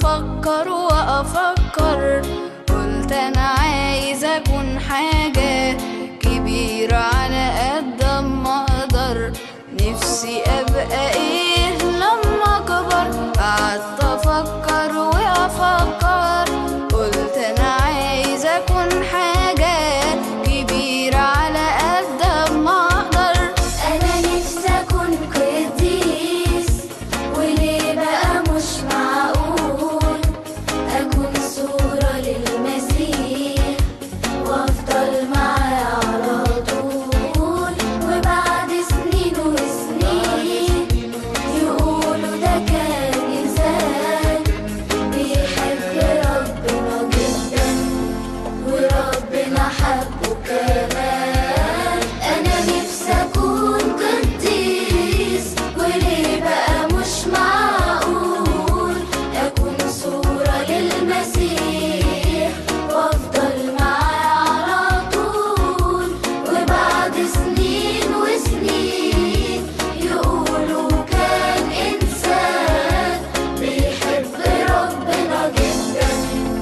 افكر وافكر، قلت انا عايز اكون حاجة كبيرة على قد ما اقدر. نفسي ابقى ايه لما اكبر؟ قعدت افكر وافكر، قلت انا عايز اكون حاجة كبيرة على قد ما اقدر. انا نفسي اكون قديس، وليه بقى مش معقول اكون صورة للمسيح وافضل معاه على طول. وبعد سنين وسنين يقولوا ده كان انسان بيحب ربنا جدا وربنا حبه كمان. انا نفسي اكون قديس، وليه بقى مش معقول اكون صورة للمسيح وافضل معاه على طول. وبعد سنين وسنين يقولوا كان انسان بيحب ربنا جدا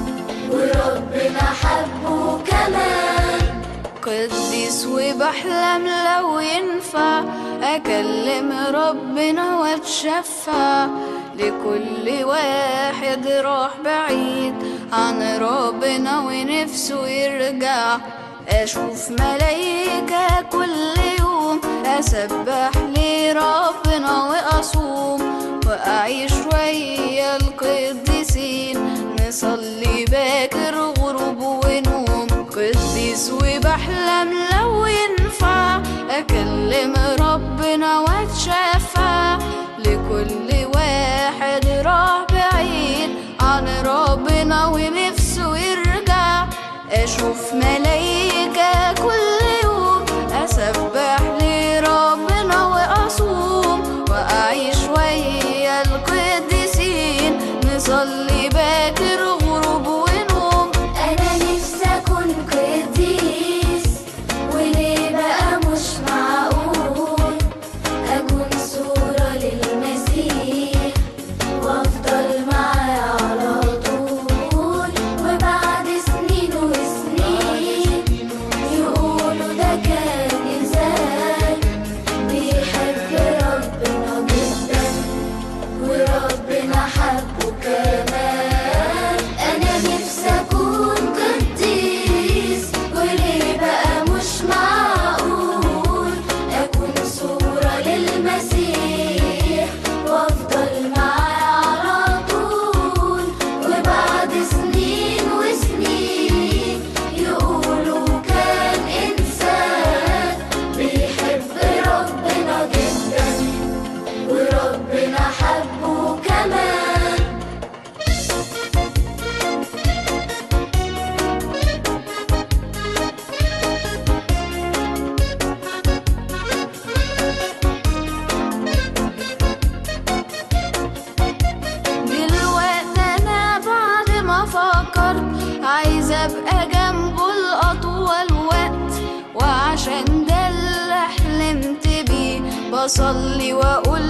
وربنا حبه كمان. قديس وبحلم لو ينفع اكلم ربنا واتشفع لكل واحد راح بعيد عن ربنا ونفسه يرجع. اشوف ملايكة كل يوم اسبح لربنا واصوم، واعيش ويا القديسين نصلي باكر غروب ونوم. قديس وبحلم لو ينفع اكلم ربنا واتشفع لكل واحد راح بعيد عن ربنا ونفسه يرجع. اشوف ملايكة كل يوم اسبح لربنا واصوم، واعيش ويا القديسين نصلي باكر غروب ونوم. انا نفسي اكون قديس، وليه بقى مش معقول اكون صورة للمسيح وافضل معاه على طول. وبعد سنين وسنين يقولوا ده كان انسان بيحب ربنا جدا وربنا حبه كمان. انا نفسي اكون قديس، وليه بقى مش معقول اكون صورة للمسيح وافضل معاه على طول. وبعد سنين وسنين يقولوا كان انسان بيحب ربنا جدا وربنا حبه كمان. دلوقتي انا بعد ما فكرت عايزة ابقى جنبه لأطول وقت، وعشان ده اللي حلمت بيه بصلي واقول